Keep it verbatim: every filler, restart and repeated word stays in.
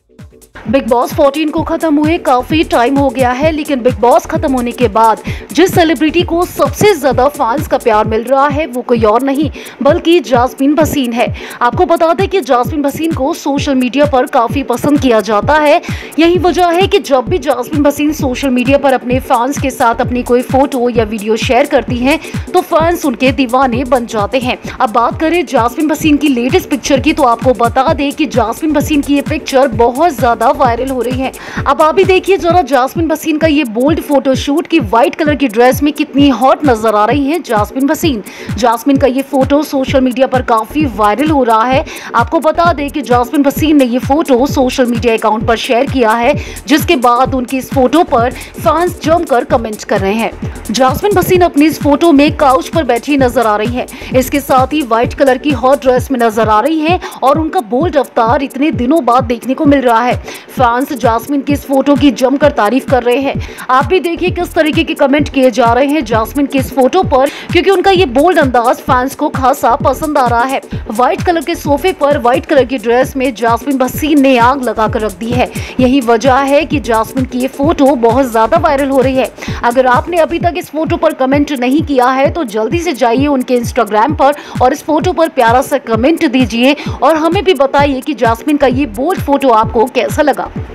Big boss चौदह को खत्म हुए काफी टाइम हो गया है, लेकिन बिग बॉस खत्म होने के बाद जिस सेलिब्रिटी को सबसे ज्यादा फैंस का प्यार मिल रहा है वो कोई और नहीं बल्कि जास्मिन भसीन है। आपको बता दें कि जास्मिन भसीन को सोशल मीडिया पर काफी पसंद किया जाता है। यही वजह है कि जब भी जास्मिन भसीन सोशल मीडिया पर अपने फैंस के साथ अपनी कोई फोटो या वीडियो शेयर करती हैं तो फैंस उनके दीवाने बन जाते हैं। अब बात करें जास्मिन भसीन की लेटेस्ट पिक्चर की, तो आपको बता दें कि जास्मिन भसीन की ये पिक्चर बहुत ज्यादा वायरल हो रही है। अब आप भी देखिए जरा जास्मिन भसीन का ये बोल्ड फोटोशूट की व्हाइट कलर की ड्रेस में कितनी हॉट नजर आ रही है जास्मिन भसीन। जास्मिन का ये फोटो सोशल मीडिया पर काफी वायरल हो रहा है। आपको बता दें कि जास्मिन भसीन ने ये फोटो सोशल मीडिया अकाउंट पर शेयर किया है, जिसके बाद उनकी इस फोटो पर फैंस जमकर कमेंट कर रहे हैं। जास्मिन भसीन अपनी इस फोटो में काउच पर बैठी नजर आ रही है। इसके साथ ही व्हाइट कलर की हॉट ड्रेस में नजर आ रही है और उनका बोल्ड अवतार इतने दिनों बाद देखने को मिल रहा है। फैंस जास्मिन की इस फोटो की जमकर तारीफ कर रहे हैं। आप भी देखिए किस तरीके के कमेंट किए जा रहे हैं जास्मिन की इस फोटो पर, क्योंकि उनका ये बोल्ड अंदाज फैंस को खासा पसंद आ रहा है। व्हाइट कलर के सोफे पर व्हाइट कलर की ड्रेस में जास्मिन भसीन ने आग लगाकर रख दी है। यही वजह है कि जास्मिन की ये फोटो बहुत ज्यादा वायरल हो रही है। अगर आपने अभी तक इस फोटो पर कमेंट नहीं किया है तो जल्दी से जाइए उनके इंस्टाग्राम पर और इस फोटो पर प्यारा सा कमेंट दीजिए और हमें भी बताइए कि जास्मिन का ये बोल्ड फोटो आपको कैसा लगा।